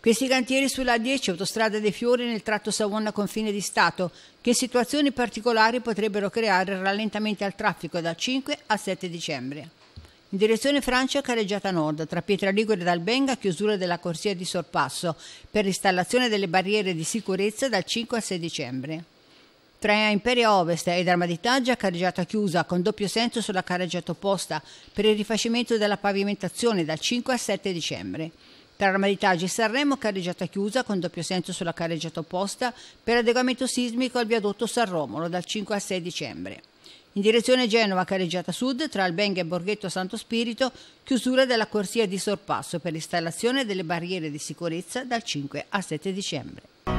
Questi cantieri sulla A10 Autostrada dei Fiori nel tratto Savona-confine di Stato, che in situazioni particolari potrebbero creare rallentamenti al traffico dal 5 al 7 dicembre. In direzione Francia, carreggiata nord, tra Pietraligure ed Albenga, chiusura della corsia di sorpasso per l'installazione delle barriere di sicurezza dal 5 al 6 dicembre. Tra Imperia Ovest ed Arma di Taggia, carreggiata chiusa con doppio senso sulla carreggiata opposta per il rifacimento della pavimentazione dal 5 al 7 dicembre. Tra Arma di Taggia e Sanremo, carreggiata chiusa con doppio senso sulla carreggiata opposta per adeguamento sismico al viadotto San Romolo dal 5 al 6 dicembre. In direzione Genova, carreggiata sud, tra Albenga e Borghetto Santo Spirito, chiusura della corsia di sorpasso per l'installazione delle barriere di sicurezza dal 5 al 7 dicembre.